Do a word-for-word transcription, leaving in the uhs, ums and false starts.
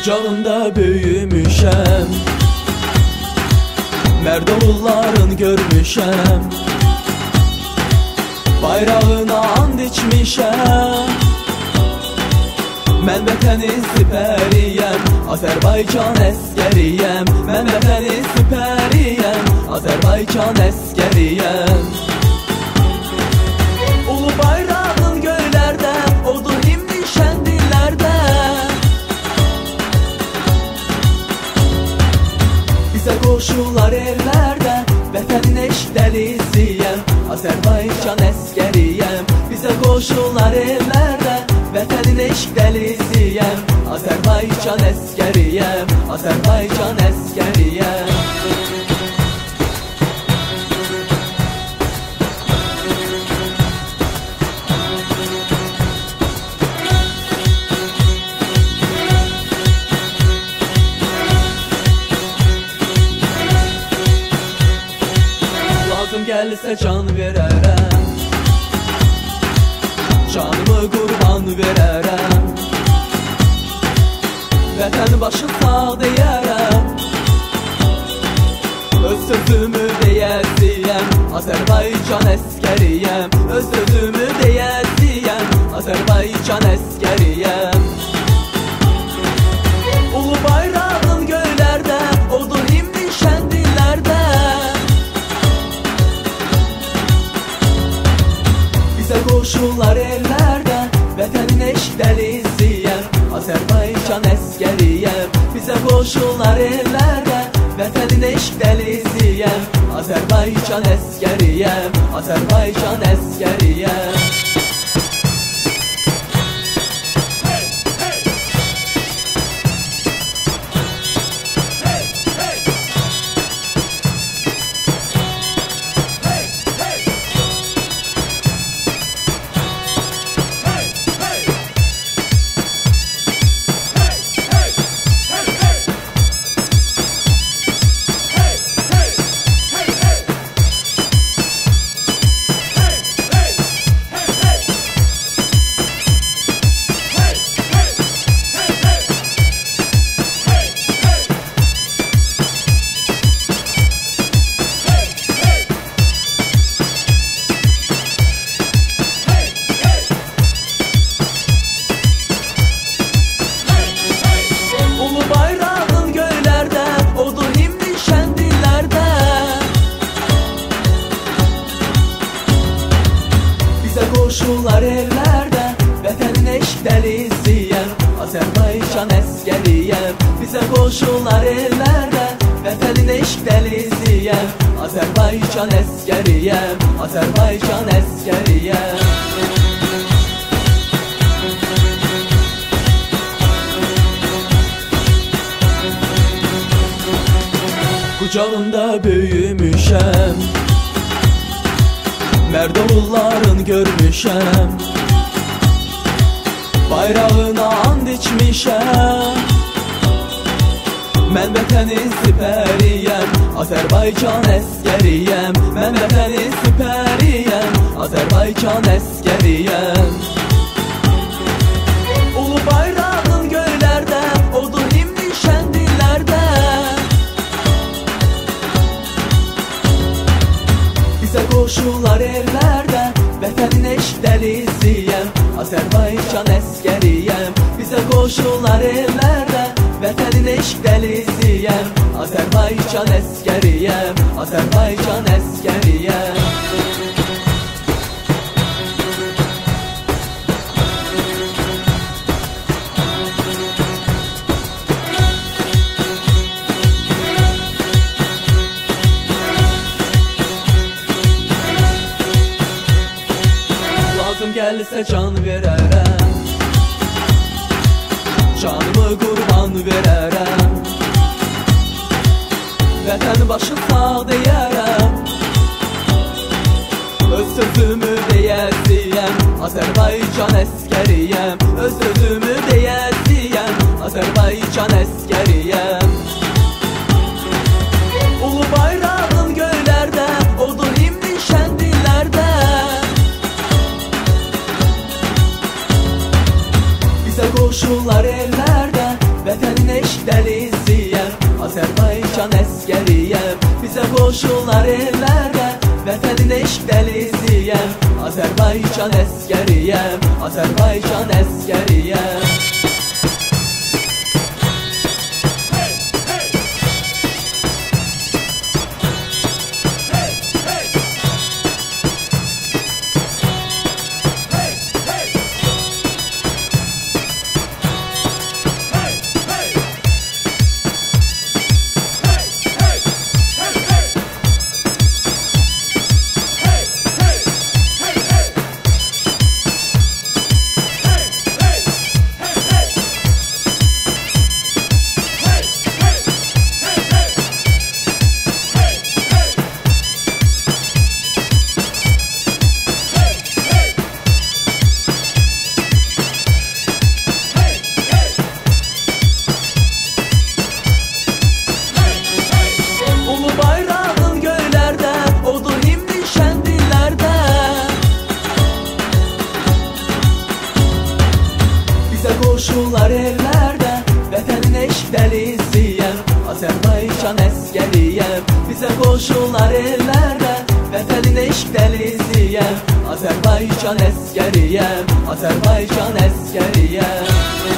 Qucağında böyümüşəm, mərd oğulların görmüşəm, bayrağına and içmişəm. Mən vətənin sipəriyəm, Azərbaycan əskəriyəm. Mən vətənin sipəriyəm, Azərbaycan əskəriyəm. Ulu bayrağın göylərdə, odur himnin şəndilərdə. Bizə qoşurlar ellərdə, vətənin eşdəlisiyəm, Azərbaycan əskəriyəm. Bizə qoşurlar ellərdə, vətənin eşdəlisiyəm, Azərbaycan əskəriyəm, Azərbaycan əskəriyəm. Lazım gəlsə can verərəm, canımı qurban verərəm. Vətən başı sağ deyərəm, öz sözümü deyəsiyəm, Azərbaycan əskəriyəm. Öz sözümü deyəsiyəm, Azərbaycan əskəriyəm. Ulu bayrağın göylərdə, odur himnin şəndilərdə. Bizə qoşurlar ellərdə, vətənin eşdəlisiyəm, Azərbaycan əskəriyəm. Bizə qoşurlar ellərdə, vətənin eşdəlisiyəm, Azərbaycan əskəriyəm, Azərbaycan əskəriyəm. Qoşurlar ellərdə, vətənin eşdəlisiyəm, Azərbaycan əskəriyəm. Bizə qoşurlar ellərdə, vətənin eşdəlisiyəm, Azərbaycan əskəriyəm, Azərbaycan əskəriyəm. Qucağında böyümüşəm, mərd oğulların görmüşəm, bayrağına and içmişəm. Mən vətənin sipəriyəm, Azərbaycan əskəriyəm. Mən vətənin sipəriyəm, Azərbaycan əskəriyəm. Ulu bayrağın göylərdə, odur himnin şəndilərdə. Bizə qoşurlar ellərdə, vətənin eşdəlisiyəm, Azərbaycan əskəriyəm. Bizə qoşurlar ellərdə, vətənin eşdəlisiyəm, Azərbaycan əskəriyəm, Azərbaycan əskəriyəm. Lazım gəlsə can verərəm, canımı qurban verərəm. Vətən başı sağ deyərəm, öz sözümü deyəsiyəm, Azərbaycan əskəriyəm. Öz sözümü deyəsiyəm, Azərbaycan əskəriyəm. Ulu bayrağın göylərdə, odur himnin şəndilərdə. Bizə qoşurlar ellərdə, vətənin eşq dəliziyəm, Azərbaycan əskəriyəm. Bizə qoşurlar ellərdə, vətənin eşq dəliziyəm, Azərbaycan əskəriyəm, Azərbaycan əskəriyəm. Qoşurlar ellərdə, vətənin eşq dəliziyəm, Azərbaycan əskəriyəm. Bizə qoşurlar ellərdə, vətənin eşq dəliziyəm, Azərbaycan əskəriyəm, Azərbaycan əskəriyəm.